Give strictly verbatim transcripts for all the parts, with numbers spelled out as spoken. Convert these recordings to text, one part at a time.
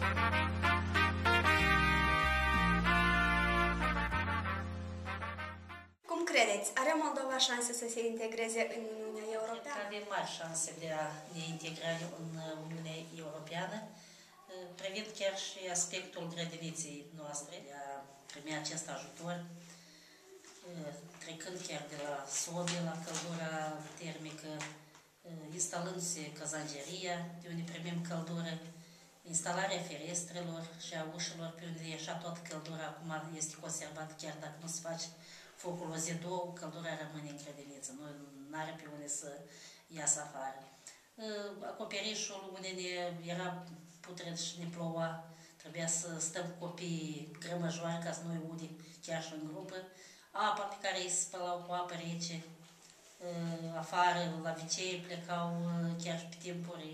Cum credeți? Are Moldova șanse să se integreze în Uniunea Europeană? Cred că avem mari șanse de a ne integra în Uniunea Europeană, privind chiar și aspectul grădiniței noastre de a primi acest ajutor, trecând chiar de la sobe la căldura termică, instalându-se cazangeria, de unde primim căldură, instalarea ferestrelor și a ușilor, pe unde așa toată căldura acum este conservată, chiar dacă nu se face focul o zi, două, căldura rămâne în grădiniță, nu are pe unde să iasă afară. Acoperișul unde ne era putred și ne ploua, trebuia să stăm cu copiii grămăjoari ca să nu-i udem chiar și în grupă. Apa pe care îi spălau cu apă rece, afară, la vicei plecau chiar și pe timpuri.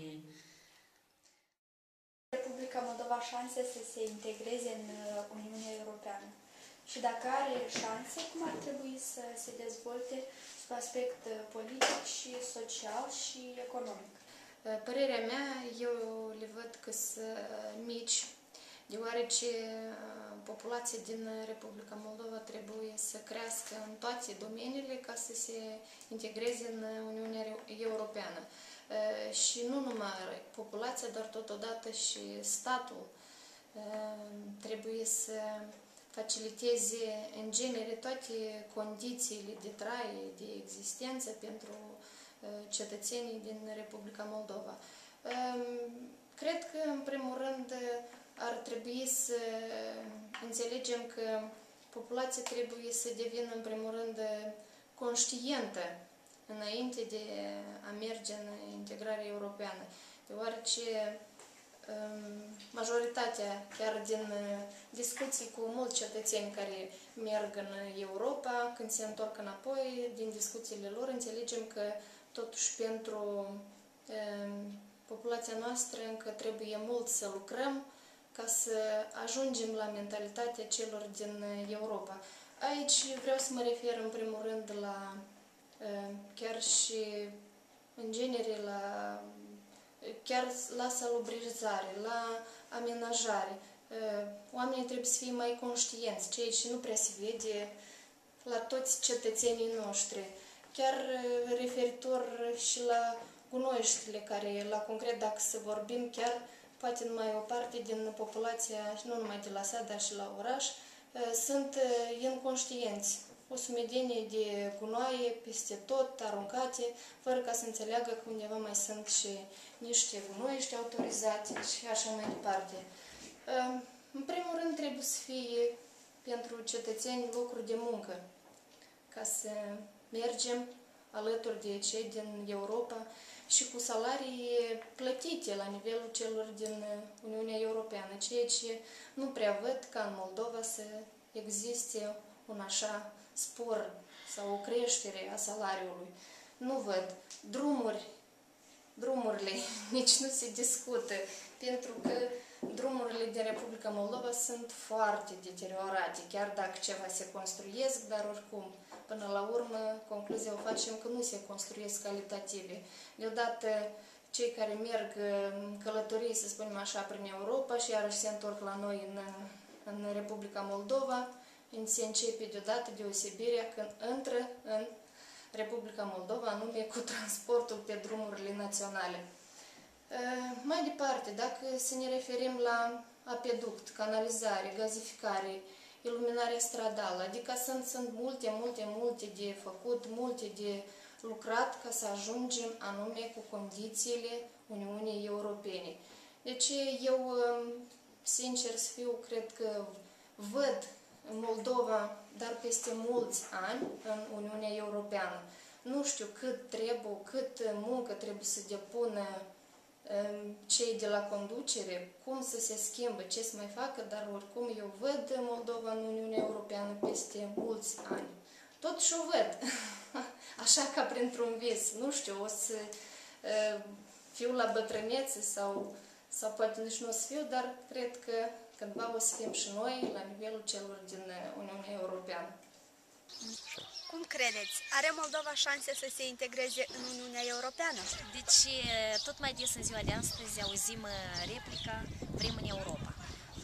Republica Moldova șanse să se integreze în Uniunea Europeană? Și dacă are șanse, cum ar trebui să se dezvolte sub aspect politic și social și economic? Părerea mea, eu le văd că sunt mici, deoarece populația din Republica Moldova trebuie să crească în toate domeniile ca să se integreze în Uniunea Europeană. Și nu numai populația, dar totodată și statul trebuie să faciliteze în genere toate condițiile de trai, de existență pentru cetățenii din Republica Moldova. Cred că, în primul rând, ar trebui să înțelegem că populația trebuie să devină, în primul rând, conștientă înainte de a merge în integrarea europeană, deoarece majoritatea, chiar din discuții cu mulți cetățeni care merg în Europa, când se întorc înapoi, din discuțiile lor, înțelegem că totuși pentru populația noastră încă trebuie mult să lucrăm ca să ajungem la mentalitatea celor din Europa. Aici vreau să mă refer în primul rând la chiar și în genere la chiar la salubrizare, la amenajare. Oamenii trebuie să fie mai conștienți, ceea ce nu prea se vede la toți cetățenii noștri. Chiar referitor și la gunoiștile care, la concret, dacă să vorbim, chiar poate numai o parte din populația, și nu numai de la sat, dar și la oraș, sunt inconștienți. O sumedenie de gunoaie peste tot, aruncate, fără ca să înțeleagă că undeva mai sunt și niște gunoiești autorizate și așa mai departe. În primul rând trebuie să fie pentru cetățeni locuri de muncă, ca să mergem alături de cei din Europa și cu salarii plătite la nivelul celor din Uniunea Europeană, ceea ce nu prea văd ca în Moldova să existe un așa spor sau o creștere a salariului. Nu văd. Drumuri, drumurile nici nu se discută, pentru că drumurile din Republica Moldova sunt foarte deteriorate, chiar dacă ceva se construiesc, dar oricum, până la urmă, concluzia o facem că nu se construiesc calitative. Deodată, cei care merg în călătorii, să spunem așa, prin Europa și iarăși se întorc la noi în, în Republica Moldova, se începe deodată deosebirea când intră în Republica Moldova, anume cu transportul pe drumurile naționale. Mai departe, dacă să ne referim la apeduct, canalizare, gazificare, iluminarea stradală, adică sunt, sunt multe, multe, multe de făcut, multe de lucrat ca să ajungem anume cu condițiile Uniunii Europene. Deci eu, sincer să fiu, cred că văd Moldova, dar peste mulți ani în Uniunea Europeană. Nu știu cât trebuie, cât muncă trebuie să depună cei de la conducere, cum să se schimbă, ce să mai facă, dar oricum eu văd Moldova în Uniunea Europeană peste mulți ani. Totuși o văd, așa ca printr-un vis. Nu știu, o să fiu la bătrânețe sau, sau poate nici nu o să fiu, dar cred că cândva o să fim și noi la nivelul celor din Uniunea Europeană. Cum credeți? Are Moldova șanse să se integreze în Uniunea Europeană? Deci, tot mai des în ziua de astăzi auzim replica "Vrem în Europa".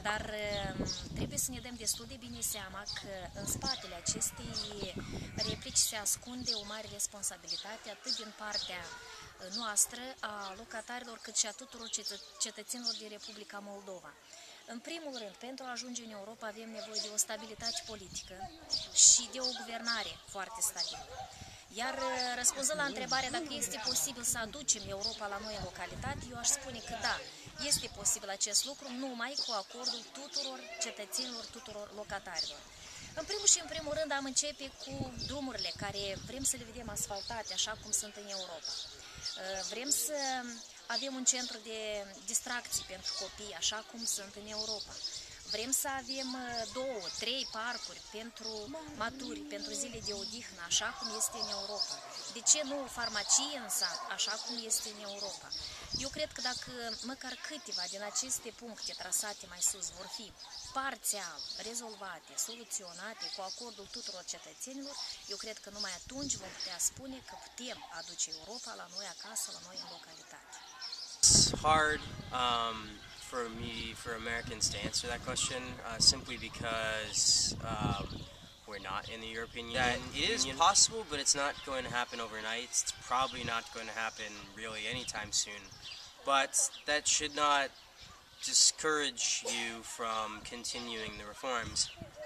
dar trebuie să ne dăm destul de bine seama că în spatele acestei replici se ascunde o mare responsabilitate atât din partea noastră, a locatarilor, cât și a tuturor cetă cetățenilor din Republica Moldova. În primul rând, pentru a ajunge în Europa avem nevoie de o stabilitate politică și de o guvernare foarte stabilă. Iar răspunzând la întrebarea dacă este posibil să aducem Europa la noi în localitate, eu aș spune că da, este posibil acest lucru, numai cu acordul tuturor cetățenilor, tuturor locatarilor. În primul și în primul rând am începe cu drumurile care vrem să le vedem asfaltate, așa cum sunt în Europa. Vrem să avem un centru de distracții pentru copii, așa cum sunt în Europa. Vrem să avem două, trei parcuri pentru maturi, pentru zile de odihnă, așa cum este în Europa. De ce nu o farmacie în sat, așa cum este în Europa? Eu cred că dacă măcar câteva din aceste puncte trasate mai sus vor fi parțial rezolvate, soluționate cu acordul tuturor cetățenilor, eu cred că numai atunci vom putea spune că putem aduce Europa la noi acasă, la noi în localitate. It's hard um, for me, for Americans to answer that question, uh, simply because um, we're not in the European Union. That it is possible, but it's not going to happen overnight. It's probably not going to happen really anytime soon. But that should not discourage you from continuing the reforms,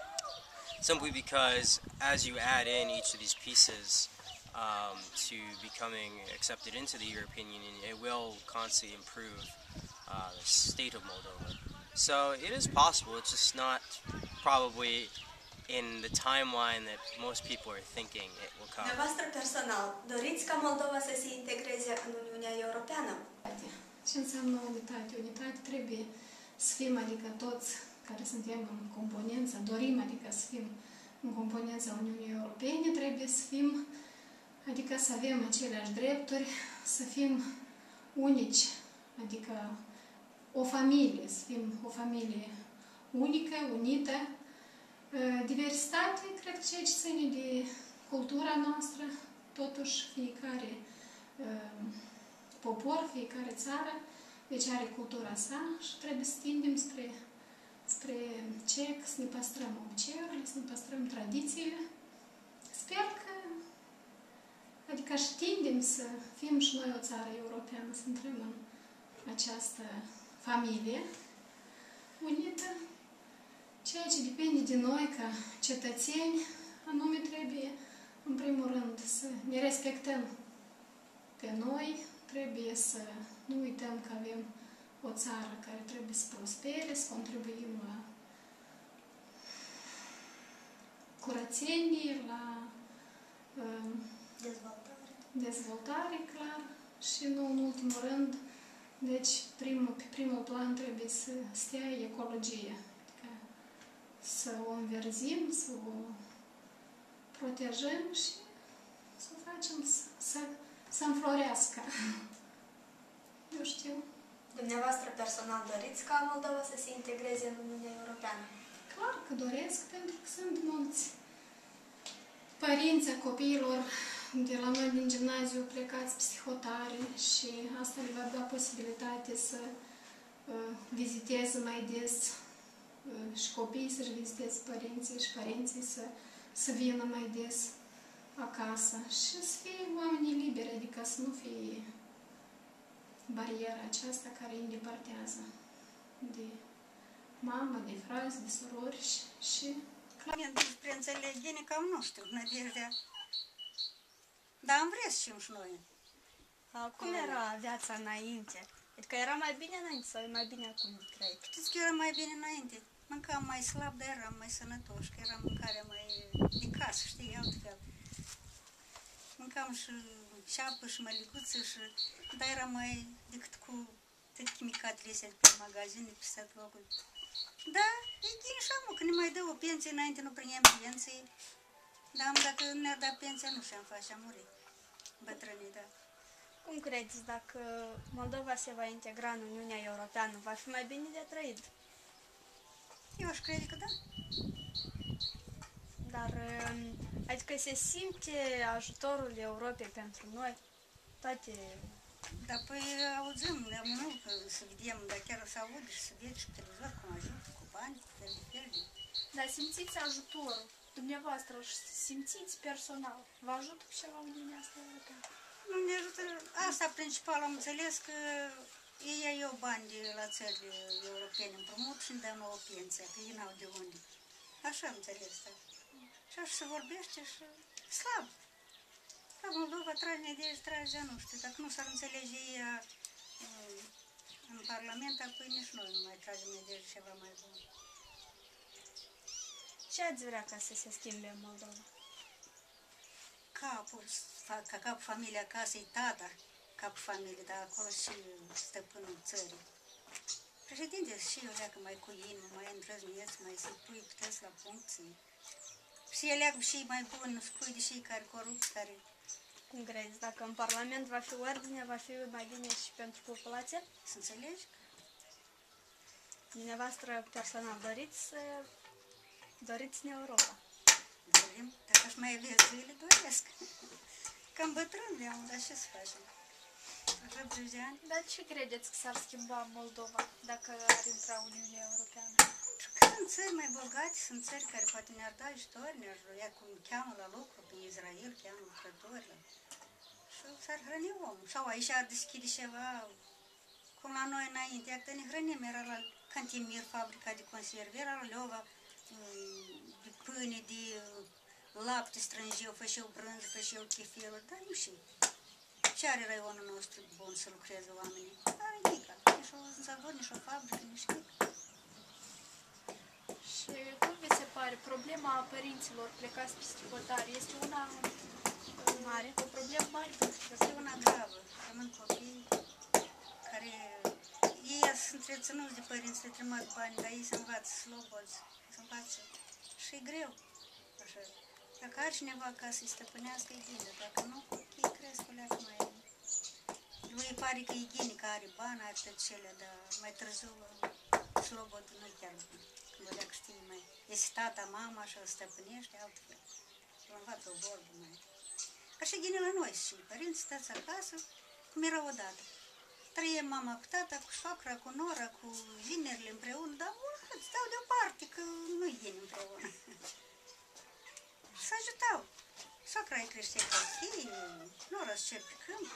simply because as you add in each of these pieces um, to becoming accepted into the European Union, it will constantly improve uh, the state of Moldova. So it is possible, it's just not probably in the timeline that most people are thinking it will come. Dumneavoastră personal, doriți ca Moldova să se integreze în Uniunea Europeană? Ce înseamnă unitate? Unitate trebuie să fim, adică toți care suntem în componența, dorim, adică să fim în componența Uniunii Europene, trebuie să fim, adică să avem aceleași drepturi, să fim unici, adică o familie, să fim o familie unică, unită. Diversitate, cred că ceea ce ține de cultura noastră, totuși fiecare popor, fiecare țară, deci are cultura sa și trebuie să tindem spre, spre ce, să ne păstrăm obiceiurile, să ne păstrăm tradițiile. Sper că, adică și tindem să fim și noi o țară europeană, să intrăm în această familie unită. Ceea ce depinde de noi ca cetățeni, anume trebuie, în primul rând, să ne respectăm pe noi, trebuie să nu uităm că avem o țară care trebuie să prospere, să contribuim la curățenie, la uh, dezvoltare. dezvoltare, clar, și nu în ultimul rând, deci primul, pe primul plan trebuie să stea ecologia. Să o înverzim, să o protejăm și să o facem să, să, să înflorească. Eu știu. Dumneavoastră personal doriți ca Moldova să se integreze în Uniunea Europeană? Clar că doresc, pentru că sunt mulți părinți a copiilor de la noi din gimnaziu plecați psihotare și asta le va da posibilitate să uh, viziteze mai des și copiii să-și viziteze părinții și părinții să, să vină mai des acasă și să fie oamenii liberi, adică să nu fie bariera aceasta care îi îndepărtează de mamă, de frați, de surori și... și despre înțelegere cam nu știu, nădejdea. Dar am vrea să știm și noi. Cum era viața înainte? Adică era mai bine înainte sau e mai bine acum de trăit? Știți că era mai bine înainte. Mâncam mai slab, dar eram mai sănătoși, că era mâncarea mai de casă, știi, altfel. Mâncam și ceapă și mălicuță, și, dar era mai decât cu toate chimicatele astea de pe magazine, pe stat locul. Da, e ghin și amul, că ne mai dă o pensie, înainte nu primeam pensie. Dar dacă nu ne-ar da pensia, nu știam face, am murit. Bătrânii, da. Cum credeți, dacă Moldova se va integra în Uniunea Europeană, va fi mai bine de trăit? Eu aș crede că da. Dar, adică se simte ajutorul Europei pentru noi? Toate... Dar păi auzim, dar nu că să vedem, dar chiar să aud și să vezi și pe televizor cum ajută cu bani, cu fel de fel de... Dar simțiți ajutorul, dumneavoastră, și simțiți personal. Vă ajută cu ceva Uniunea asta europeană? Nu ne ajută, asta principal am înțeles că ei ia eu bani de la țările europene împrumut și îmi dau nouă pensia, că ei n-au de unde. Așa am înțeles, da. Și așa se vorbește și slab. La Moldova trage nedejde, trage, nu știu, dacă nu s-ar înțelege ei în Parlament, apoi nici noi nu mai tragem nedejde ceva mai bun. Ce ați vrea ca să se schimbe în Moldova? Capul, ca capul familiei acasă e tata, capul familiei, dar acolo și stăpânul țării. Președinte, și eu leagă mai cu inimă, mai îndrăzneț, mai să pui puteți la puncții. Și el leagă și mai bun, nu spui de și care corupți, care... Cum crezi? Dacă în Parlament va fi ordine, va fi mai bine și pentru populație? Să înțelegi? Dumneavoastră personal doriți să doriți în Europa? Dorim, dacă aș mai avea zile, doresc. Cam bătrân de-am, dar ce să facem? optzeci de ani. Dar ce credeți că s-ar schimba în Moldova dacă ar intra Uniunea Europeană? Pentru că sunt țări mai bogate, sunt țări care poate ne-ar da ajutori, ne-ar ia cum cheamă la lucru, prin Israel, cheamă lucrători. Și s-ar hrăni omul. Sau aici ar deschide ceva, cum la noi înainte, iată ne hrănim, era la Cantimir, fabrica de conserve, era la Leova, de pâine, de lapte strângeau, făceau brânză, făceau chefiruri, dar nu și. Ce are raionul nostru bun să lucreze oamenii? Are nici, nici o zavod, nici o fabrică, nici nimic. Și cum vi se pare, problema părinților plecați peste hotare este una mare, o problemă mare? Este una gravă. Rămân copii care, ei sunt întreținuți de părinți, le trimit bani, dar ei se învață slobodzi, se învață. Și e greu, așa. Dacă are cineva ca să-i stăpânească, e bine, dacă nu, ei cresc o leacă mai... Lui pare că e gine, că are bani, are tot cele, dar mai târziu slobodul nu chiar bun. Când o leacă știi mai... Este tata, mama și îl stăpânește, altfel. Și învață o vorbă mai... Ca și gine la noi și părinți stați acasă, cum era odată. Trăiem mama cu tata, cu soacra, cu nora, cu vinerile împreună, dar mult, stau deoparte, că nu-i gine împreună. Și se ajutau. Soacra îi crește copii, nora se cer pe câmp.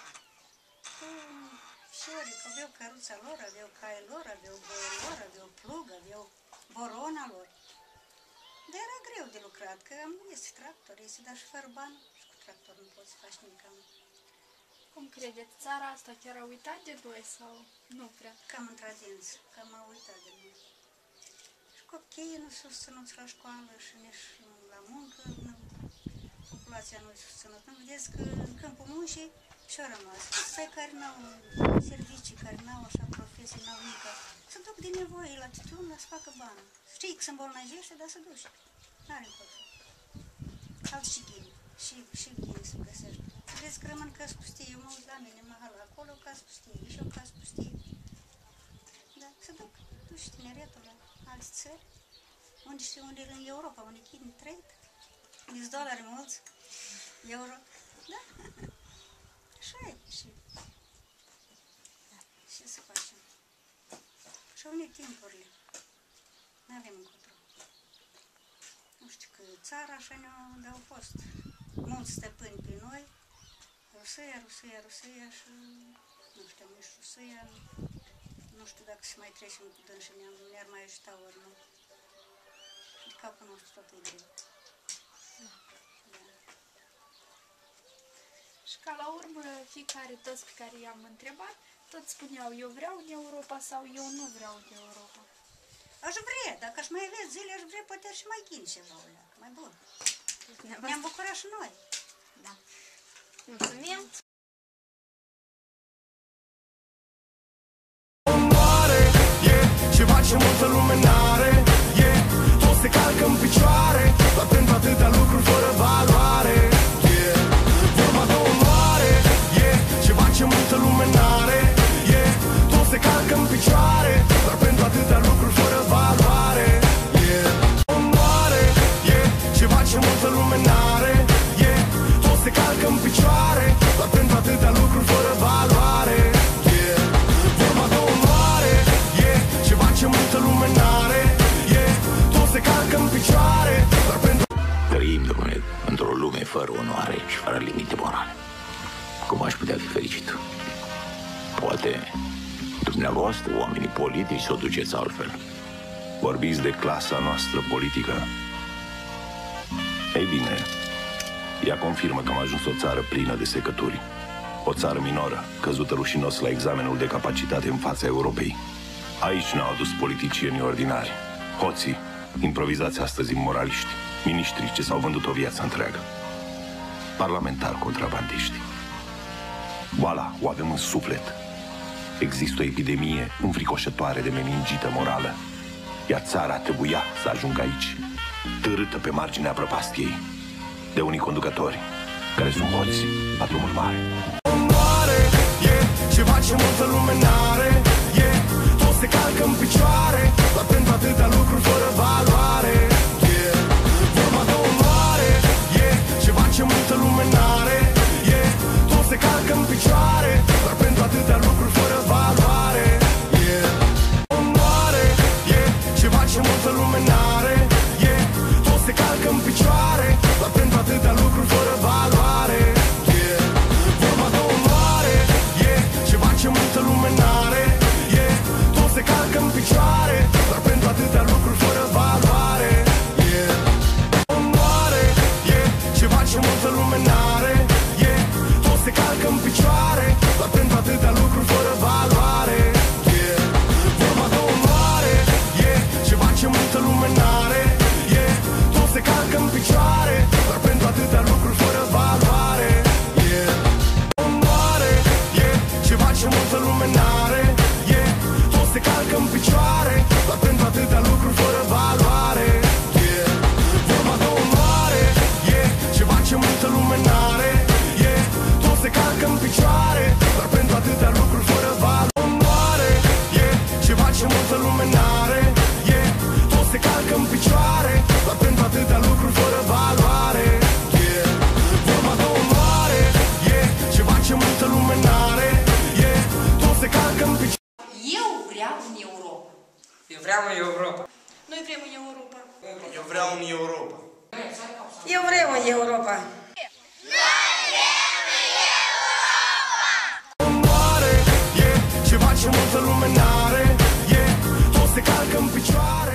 Fiori, că aveau căruța lor, aveau caii lor, aveau boii lor, aveau plug, aveau borona lor. Dar era greu de lucrat, că este tractor, este, dar și fără bani, și cu tractor nu poți să faci nimic. Cum credeți, țara asta chiar a uitat de voi sau nu prea? Cam într-adins, cam a uitat de noi. Și copiii nu susținuți la școală și nici la muncă, nu, populația nu e susținută. Nu vedeți că în câmpul muncii și-au rămas. Stai care n-au servicii, care n-au așa profesii, n-au nică. Se duc din nevoie la titun, la să facă bani. Știi că se îmbolnăjește, dar se duce. N-are încotro. Alt și ghini. Și, și ghini se găsește. Vedeți că rămân căs pustii. Eu mă uit la mine, mahala, acolo căs pustii, și eu căs pustii. Da, se duc. Duci tineretul la alte țări. Unde știu, unde în Europa, unde ghini trăit. Unde-s dolari mulți. Euro. Da? Așa e. Și... Ce să facem? Și-au unit timpurile. N-avem încotro. Nu știu că țara așa ne-au fost. Mulți stăpâni pe noi. Rusia, Rusia, Rusia și... Nu știu, nici Rusia. Nu știu dacă se mai trecem cu dânsă, ne-ar mai ajuta ori nu. De capul nostru tot e greu. Și ca la urmă, fiecare, toți pe care i-am întrebat, toți spuneau, eu vreau în Europa sau eu nu vreau în Europa. Aș vrea, dacă aș mai avea zile, aș vrea poate și mai ghini ceva o leacă, mai bun. Ne-am bucurat și noi. Da. Mulțumim! Și face multă lume n-are, yeah. Toți se calcă în picioare, doar pentru atâtea lucruri fără valoare, yeah. Vorba de onoare, yeah. Și face multă lume n-are, yeah. Toți se calcă în picioare, doar pentru atâtea lucruri fără valoare, yeah. Onoare, yeah. Și face multă lume n-are, yeah. Toți se calcă în picioare, doar pentru fără onoare și fără limite morale. Cum aș putea fi fericit? Poate dumneavoastră, oamenii politici, să o duceți altfel. Vorbiți de clasa noastră politică. Ei bine, ea confirmă că am ajuns o țară plină de secături. O țară minoră, căzută rușinos la examenul de capacitate în fața Europei. Aici ne-au adus politicienii ordinari, hoții, improvizați astăzi moraliști, miniștri ce s-au vândut o viață întreagă, parlamentari contrabandiști. Boala o avem în suflet. Există o epidemie înfricoșătoare de meningită morală, iar țara trebuia să ajungă aici, târâtă pe marginea prăpastiei, de unii conducători care sunt hoți la drumul mare. Ceva ce multă lume n-are, e tot se calcă în picioare, doar pentru atâtea lucruri fără valoare. E vorba de onoare, e ceva ce multă lume n-are, e tot se calcă în picioare, doar pentru atâtea lucruri fără valoare. E onoare, e ceva ce multă lume n-are, e tot se calcă în picioare, doar pentru atâtea lucruri fără valoare. Ce multă lume n-are, e tot se calcă în picioare, doar pentru atâtea lucruri fără valoare. E onoare, e ceva ce multă lume n-are, e tot se calcă în picioare, doar pentru atâtea lucruri fără valoare. E vorba de onoare, e ceva ce multă lume n-are, e tot se calcă în picioare, doar pentru atâtea lucruri fără valoare. E onoare, e ceva ce multă lume n-are, e tot se calcă în picioare, doar pentru atâtea lucruri fără valoare. E vorba de onoare, e ceva ce multă lume n-are, e tot se calcă în picioare, doar pentru atâtea lucruri fără valoare. Onoare, e ceva ce multă lume n-are, e tot se calcă în picioare, doar pentru atâtea lucruri fără valoare. E vorba de onoare, e ceva ce multă lume n-are, e tot se calcă în picioare. Eu vreau în Europa. Eu vreau în Europa. Noi vrem în Europa. Eu vreau în Europa. Eu vreau în Europa. Onoare, e ceva ce multă lume n-are, e tot se calcă în picioare.